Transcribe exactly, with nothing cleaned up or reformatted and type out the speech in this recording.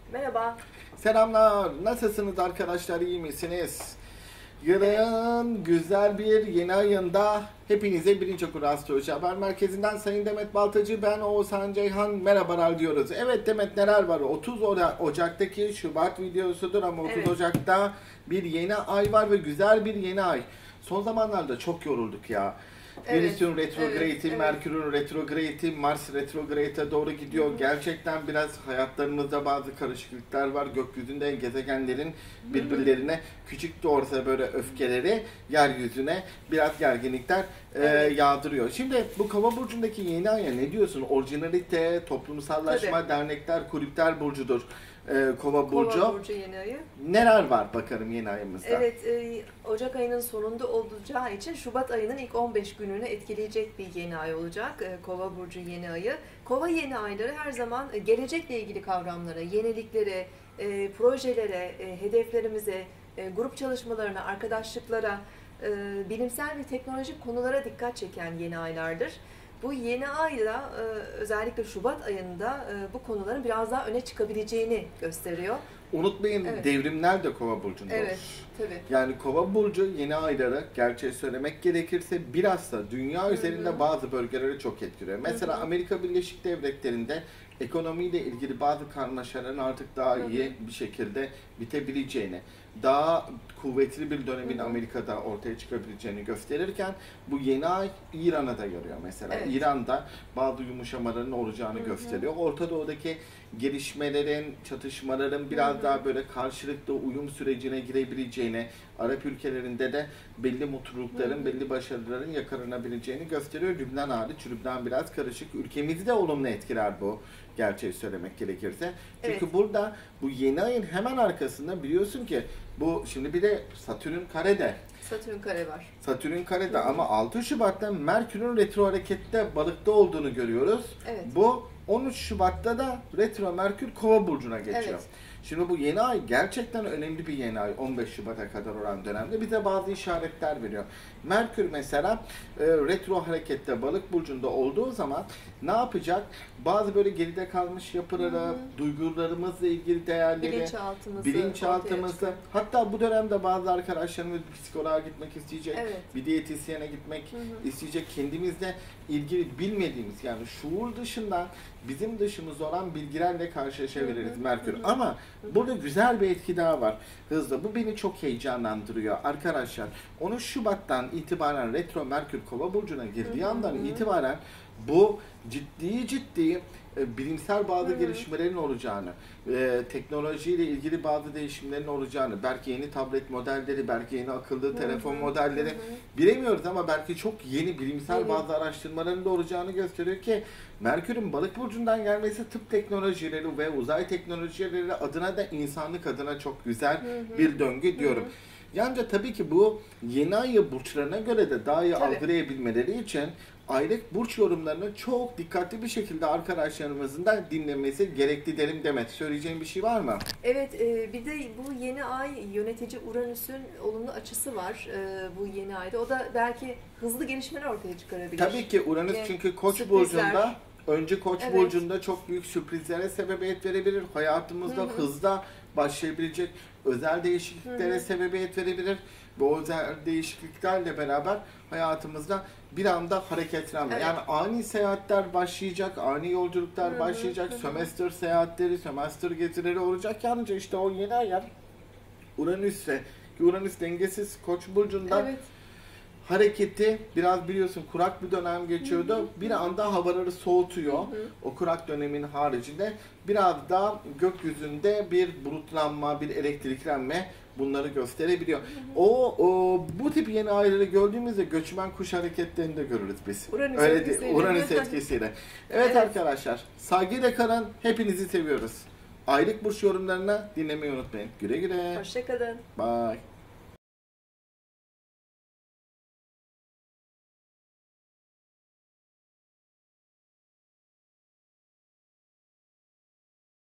Merhaba. Selamlar. Nasılsınız arkadaşlar? İyi misiniz? Yarın güzel bir yeni ayında hepinize Birinci Okul Astroloji Haber Merkezi'nden Sayın Demet Baltacı, ben Oğuzhan Ceyhan merhabalar diyoruz. Evet Demet, neler var? otuz Ocak'taki Şubat videosudur ama otuz Evet. Ocak'ta bir yeni ay var ve güzel bir yeni ay. Son zamanlarda çok yorulduk ya. Evet, Venüs'ün retrograde'i, evet, evet. Merkür'ün retrograde'i, Mars retrograde'e doğru gidiyor. Hı hı. Gerçekten biraz hayatlarımızda bazı karışıklıklar var. Gökyüzünde gezegenlerin birbirlerine küçük de olsa böyle öfkeleri yeryüzüne biraz gerginlikler Evet. e, yağdırıyor. Şimdi bu Kova burcundaki yeni aya ne diyorsun? Orijinalite, toplumsallaşma, Tabii. dernekler, kulüpler burcudur. E, Kova burcu. Kova burcu yeni ayı. Neler var bakalım yeni ayımızda? Evet, e, Ocak ayının sonunda olacağı için Şubat ayının ilk on beş gününü etkileyecek bir yeni ay olacak. E, Kova burcu yeni ayı. Kova yeni ayları her zaman e, gelecekle ilgili kavramlara, yeniliklere, e, projelere, e, hedeflerimize, e, grup çalışmalarına, arkadaşlıklara, e, bilimsel ve teknolojik konulara dikkat çeken yeni aylardır. Bu yeni ayda e, özellikle Şubat ayında e, bu konuların biraz daha öne çıkabileceğini gösteriyor. Unutmayın, Evet. devrimler de Kova burcunda Evet, olur. tabii. Yani Kova burcu yeni ayları, gerçeği söylemek gerekirse, biraz da dünya üzerinde Hı-hı. bazı bölgeleri çok etkiliyor. Mesela Hı-hı. Amerika Birleşik Devletleri'nde ekonomiyle ilgili bazı karmaşaların artık daha Hı-hı. iyi bir şekilde bitebileceğini, daha kuvvetli bir dönemin Hı-hı. Amerika'da ortaya çıkabileceğini gösterirken, bu yeni ay İran'a da yarıyor mesela. Evet. İran'da bazı yumuşamaların olacağını Hı-hı. gösteriyor. Orta Doğu'daki gelişmelerin, çatışmaların biraz Hı-hı. daha böyle karşılıklı uyum sürecine girebileceğini, Arap ülkelerinde de belli mutlulukların, Hı-hı. belli başarıların yakalanabileceğini gösteriyor. Lübnan hariç, Lübnan biraz karışık. Ülkemizi de olumlu etkiler bu, gerçeği söylemek gerekirse. Çünkü Evet. burada bu yeni ayın hemen arkasında biliyorsun ki bu şimdi bir de Satürn karede. Satürn kare var. Satürn karede Hı hı. ama altı Şubat'ta Merkür'ün retro harekette balıkta olduğunu görüyoruz. Evet. Bu on üç Şubat'ta da retro Merkür Kova burcuna geçiyor. Evet. Şimdi bu yeni ay gerçekten önemli bir yeni ay. on beş Şubat'a kadar olan dönemde bize bazı işaretler veriyor. Merkür mesela e, retro harekette balık burcunda olduğu zaman ne yapacak? Bazı böyle geride kalmış yapıları, Hı hı. duygularımızla ilgili değerleri, Bilinçaltımızı bilinçaltımızda, hatta bu dönemde bazı arkadaşlarımız bir psikoloğa gitmek isteyecek, Evet. bir diyetisyene gitmek Hı hı. isteyecek, kendimizle ilgili bilmediğimiz, yani şuur dışında bizim dışımızda olan bilgilerle karşılaşabiliriz Hı hı. Merkür. Hı hı. Ama Hı hı. burada güzel bir etki daha var. Hızlı. Bu beni çok heyecanlandırıyor arkadaşlar. on üç Şubat'tan itibaren retro Merkür Kova burcuna girdiği Hı hı. andan Hı hı. itibaren bu ciddi ciddi e, bilimsel bazı Hı hı. gelişmelerin olacağını, e, teknolojiyle ilgili bazı değişimlerin olacağını, belki yeni tablet modelleri, belki yeni akıllı telefon Hı hı. modelleri Hı hı. bilemiyoruz ama belki çok yeni bilimsel Yeni. bazı araştırmaların da olacağını gösteriyor ki Merkür'ün balık burcundan gelmesi tıp teknolojileri ve uzay teknolojileri adına da insanlık adına çok güzel Hı hı. bir döngü diyorum. Hı hı. Yalnızca tabii ki bu yeni ayı burçlarına göre de daha iyi Tabii. algılayabilmeleri için aylık burç yorumlarını çok dikkatli bir şekilde arkadaşlarımızın da dinlemesi gerekli derim Demet. Söyleyeceğim bir şey var mı? Evet, e, bir de bu yeni ay yönetici Uranüs'ün olumlu açısı var e, bu yeni ayda. O da belki hızlı gelişmeler ortaya çıkarabilir. Tabii ki Uranüs Ve çünkü Koç sürprizler. burcunda, önce Koç Evet. burcunda çok büyük sürprizlere sebebiyet verebilir. Hayatımızda Hı hı. hızla başlayabilecek özel değişikliklere Hı hı. sebebiyet verebilir. Bu özel değişikliklerle beraber hayatımızda bir anda hareketlenme. Evet. Yani ani seyahatler başlayacak, ani yolculuklar Hı hı, başlayacak, hı hı. sömestr seyahatleri, sömestr gezileri olacak. Yalnızca işte o yeni ayar Uranüs'le, Uranüs dengesiz Koç burcunda Evet. hareketi biraz biliyorsun kurak bir dönem geçiyordu. Hı hı. Bir anda havaları soğutuyor. Hı hı. O kurak dönemin haricinde biraz daha gökyüzünde bir bulutlanma, bir elektriklenme bunları gösterebiliyor. O, o bu tip yeni ayları gördüğümüzde göçmen kuş hareketlerini de görürüz biz. Uranüs Öyle etkisiyle. değil, Uranüs etkisiyle. Evet, Evet. arkadaşlar, saygıyla kalın. Hepinizi seviyoruz. Aylık burç yorumlarını dinlemeyi unutmayın. Güle güle. Hoşça kalın. Bye.